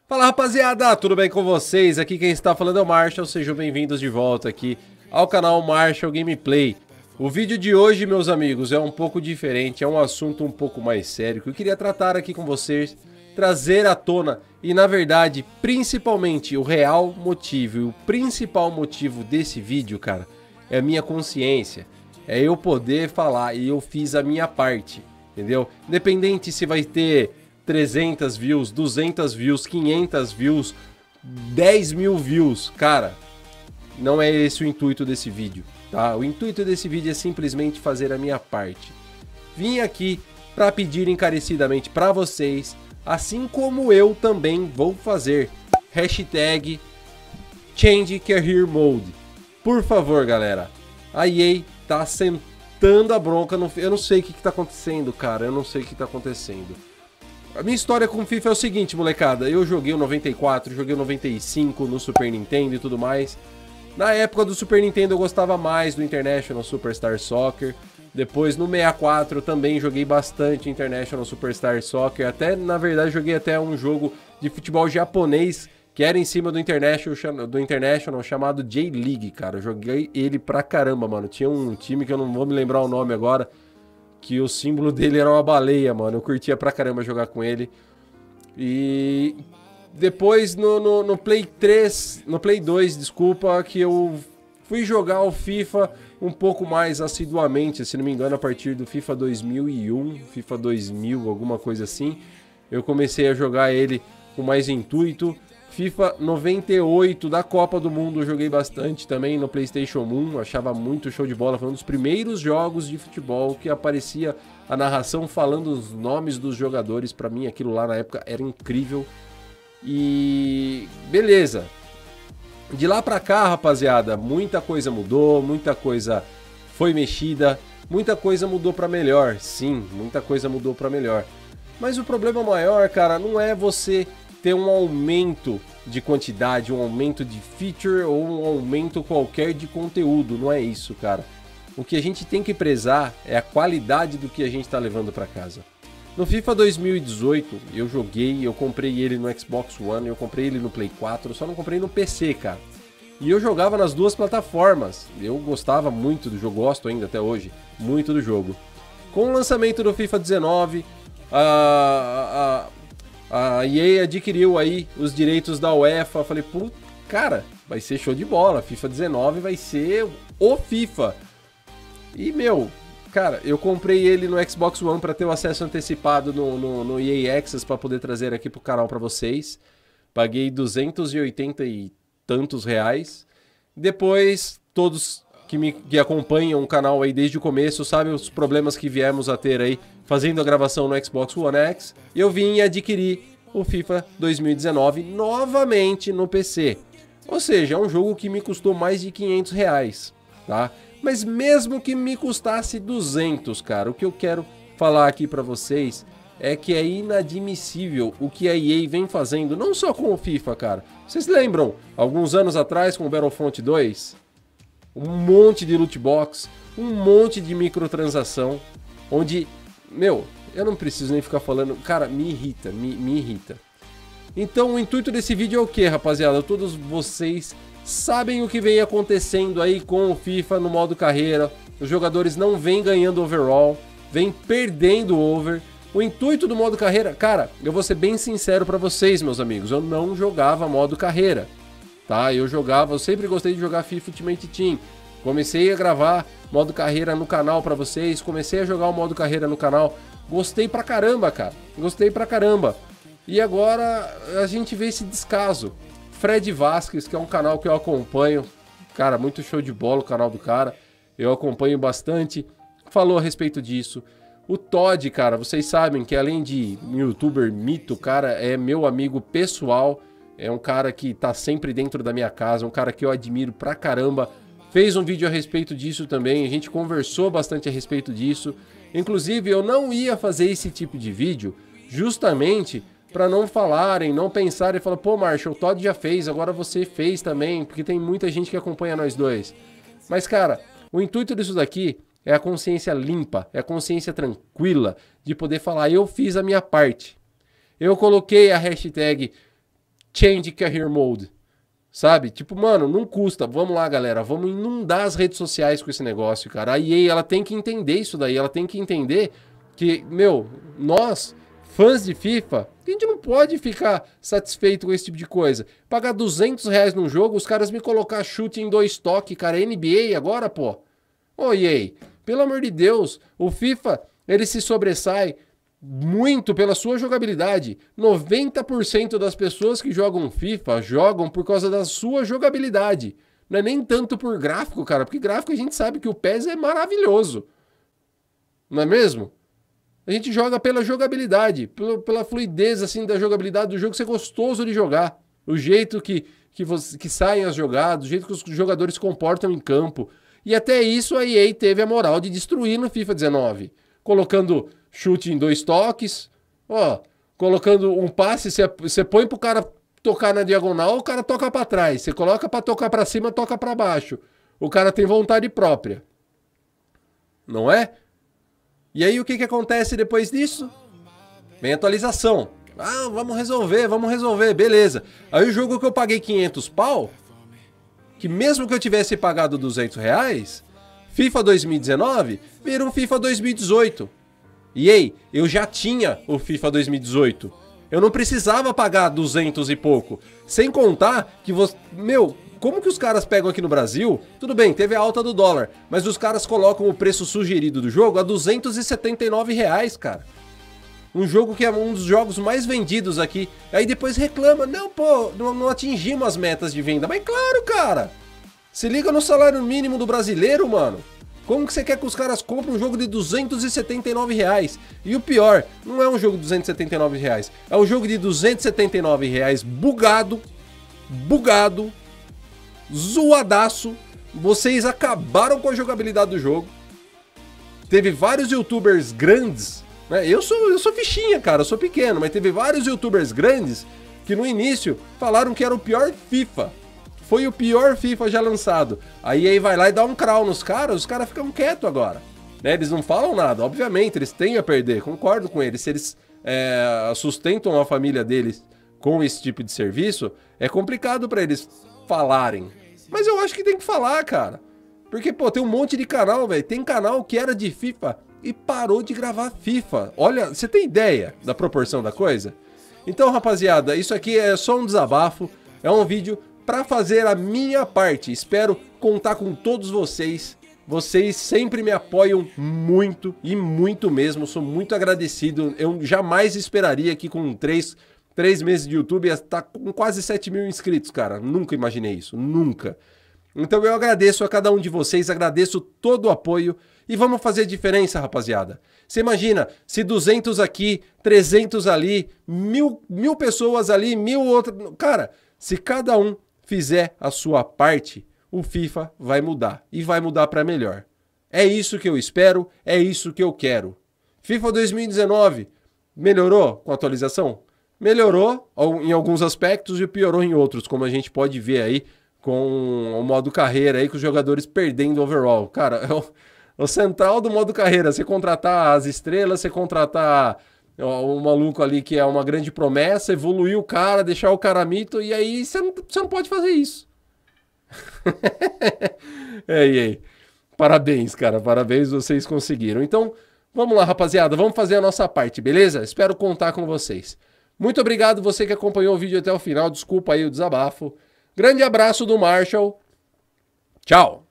Fala rapaziada, tudo bem com vocês? Aqui quem está falando é o Marshall, sejam bem-vindos de volta aqui ao canal Marshall Gameplay. O vídeo de hoje, meus amigos, é um pouco diferente, é um assunto um pouco mais sério que eu queria tratar aqui com vocês, trazer à tona e, na verdade, principalmente o real motivo e o principal motivo desse vídeo, cara, é a minha consciência, é eu poder falar e eu fiz a minha parte, entendeu? Independente se vai ter 300 views, 200 views, 500 views, 10 mil views, cara, não é esse o intuito desse vídeo, tá? O intuito desse vídeo é simplesmente fazer a minha parte. Vim aqui para pedir encarecidamente para vocês, assim como eu também vou fazer, hashtag Change Career Mode. Por favor, galera, a EA tá sentando a bronca, eu não sei o que tá acontecendo, cara, eu não sei o que tá acontecendo. A minha história com o FIFA é o seguinte, molecada, eu joguei o 94, joguei o 95 no Super Nintendo e tudo mais. Na época do Super Nintendo eu gostava mais do International Superstar Soccer. Depois no 64 também joguei bastante International Superstar Soccer. Até, na verdade, joguei até um jogo de futebol japonês que era em cima do International chamado J-League, cara. Eu joguei ele pra caramba, mano. Tinha um time que eu não vou me lembrar o nome agora, que o símbolo dele era uma baleia, mano. Eu curtia pra caramba jogar com ele. E depois no Play 3, no Play 2, desculpa, que eu fui jogar o FIFA um pouco mais assiduamente, se não me engano, a partir do FIFA 2001, FIFA 2000, alguma coisa assim. Eu comecei a jogar ele com mais intuito. FIFA 98 da Copa do Mundo eu joguei bastante também no PlayStation 1, achava muito show de bola, foi um dos primeiros jogos de futebol que aparecia a narração falando os nomes dos jogadores. Pra mim aquilo lá na época era incrível. E beleza, de lá pra cá, rapaziada, muita coisa mudou, muita coisa foi mexida, muita coisa mudou pra melhor, sim, muita coisa mudou pra melhor. Mas o problema maior, cara, não é você ter um aumento de quantidade, um aumento de feature ou um aumento qualquer de conteúdo, não é isso, cara. O que a gente tem que prezar é a qualidade do que a gente tá levando pra casa. No FIFA 2018 eu joguei, eu comprei ele no Xbox One, eu comprei ele no Play 4, eu só não comprei no PC, cara. E eu jogava nas duas plataformas, eu gostava muito do jogo, gosto ainda até hoje, muito do jogo. Com o lançamento do FIFA 19, a EA adquiriu aí os direitos da UEFA, eu falei, pô, cara, vai ser show de bola, FIFA 19 vai ser o FIFA. E, meu, cara, eu comprei ele no Xbox One para ter o acesso antecipado no EA Access para poder trazer aqui pro canal para vocês. Paguei 280 e tantos reais. Depois, todos que acompanham o canal aí desde o começo sabem os problemas que viemos a ter aí fazendo a gravação no Xbox One X. Eu vim adquirir o FIFA 2019 novamente no PC. Ou seja, é um jogo que me custou mais de 500 reais, tá? Mas mesmo que me custasse 200, cara, o que eu quero falar aqui pra vocês é que é inadmissível o que a EA vem fazendo, não só com o FIFA, cara. Vocês lembram, alguns anos atrás com o Battlefront 2? Um monte de loot box, um monte de microtransação, onde, meu, eu não preciso nem ficar falando, cara, me irrita, me irrita. Então o intuito desse vídeo é o que, rapaziada? Todos vocês sabem o que vem acontecendo aí com o FIFA no modo carreira. Os jogadores não vêm ganhando overall, vêm perdendo over. O intuito do modo carreira, cara, eu vou ser bem sincero pra vocês, meus amigos, eu não jogava modo carreira, tá? Eu sempre gostei de jogar FIFA Ultimate Team. Comecei a gravar modo carreira no canal pra vocês, comecei a jogar o modo carreira no canal. Gostei pra caramba, cara, gostei pra caramba. E agora a gente vê esse descaso. Fred Vasquez, que é um canal que eu acompanho, cara, muito show de bola o canal do cara, eu acompanho bastante, falou a respeito disso. O Todd, cara, vocês sabem que além de youtuber mito, cara, é meu amigo pessoal, é um cara que tá sempre dentro da minha casa, um cara que eu admiro pra caramba, fez um vídeo a respeito disso também, a gente conversou bastante a respeito disso. Inclusive eu não ia fazer esse tipo de vídeo justamente para não falarem, não pensarem e falar, pô, Marshall, o Todd já fez, agora você fez também, porque tem muita gente que acompanha nós dois. Mas, cara, o intuito disso daqui é a consciência limpa, é a consciência tranquila de poder falar, eu fiz a minha parte. Eu coloquei a hashtag Change Career Mode. Sabe? Tipo, mano, não custa. Vamos lá, galera. Vamos inundar as redes sociais com esse negócio, cara. A EA, ela tem que entender isso daí. Ela tem que entender que, meu, nós, fãs de FIFA, a gente não pode ficar satisfeito com esse tipo de coisa. Pagar R$200 num jogo, os caras me colocar chute em 2 toques, cara. NBA agora, pô. Ô, EA, pelo amor de Deus, o FIFA, ele se sobressai muito pela sua jogabilidade. 90% das pessoas que jogam FIFA jogam por causa da sua jogabilidade. Não é nem tanto por gráfico, cara, porque gráfico a gente sabe que o PES é maravilhoso. Não é mesmo? A gente joga pela jogabilidade, pela fluidez assim da jogabilidade do jogo ser gostoso de jogar. O jeito que saem as jogadas, o jeito que os jogadores se comportam em campo. E até isso a EA teve a moral de destruir no FIFA 19. Colocando chute em 2 toques, ó, colocando um passe, você põe pro cara tocar na diagonal, o cara toca para trás. Você coloca para tocar para cima, toca para baixo. O cara tem vontade própria. Não é? E aí o que acontece depois disso? Vem atualização. Ah, vamos resolver, beleza. Aí o jogo que eu paguei 500 pau, que mesmo que eu tivesse pagado R$200, FIFA 2019 vira um FIFA 2018. E aí, eu já tinha o FIFA 2018. Eu não precisava pagar 200 e pouco. Sem contar que você... Meu, como que os caras pegam aqui no Brasil? Tudo bem, teve a alta do dólar, mas os caras colocam o preço sugerido do jogo a R$279, cara. Um jogo que é um dos jogos mais vendidos aqui. Aí depois reclama, não, pô, não atingimos as metas de venda. Mas claro, cara. Se liga no salário mínimo do brasileiro, mano. Como que você quer que os caras comprem um jogo de R$279? E o pior, não é um jogo de R$279. É um jogo de R$279 bugado, zoadaço. Vocês acabaram com a jogabilidade do jogo. Teve vários youtubers grandes, né? Eu sou fichinha, cara, eu sou pequeno, mas teve vários youtubers grandes que no início falaram que era o pior FIFA. Foi o pior FIFA já lançado. Aí vai lá e dá um crawl nos caras, os caras ficam quietos agora. Né? Eles não falam nada, obviamente, eles têm a perder, concordo com eles. Se eles sustentam a família deles com esse tipo de serviço, é complicado pra eles falarem. Mas eu acho que tem que falar, cara. Porque, pô, tem um monte de canal, velho. Tem canal que era de FIFA e parou de gravar FIFA. Olha, você tem ideia da proporção da coisa? Então, rapaziada, isso aqui é só um desabafo. É um vídeo para fazer a minha parte. Espero contar com todos vocês. Vocês sempre me apoiam muito e muito mesmo. Sou muito agradecido. Eu jamais esperaria que com 3 meses de YouTube ia estar com quase 7 mil inscritos, cara. Nunca imaginei isso, nunca. Então eu agradeço a cada um de vocês, agradeço todo o apoio e vamos fazer diferença, rapaziada. Você imagina, se 200 aqui, 300 ali, mil pessoas ali, 1000 outras... Cara, se cada um fizer a sua parte, o FIFA vai mudar e vai mudar para melhor. É isso que eu espero, é isso que eu quero. FIFA 2019 melhorou com a atualização? Melhorou em alguns aspectos e piorou em outros, como a gente pode ver aí com o modo carreira aí, com os jogadores perdendo overall. Cara, é o central do modo carreira, você contratar as estrelas, você contratar um maluco ali que é uma grande promessa, evoluir o cara, deixar o cara mito, e aí você não pode fazer isso. E aí? Parabéns, cara, parabéns, vocês conseguiram. Então, vamos lá, rapaziada, vamos fazer a nossa parte, beleza? Espero contar com vocês. Muito obrigado você que acompanhou o vídeo até o final, desculpa aí o desabafo. Grande abraço do Marshall. Tchau!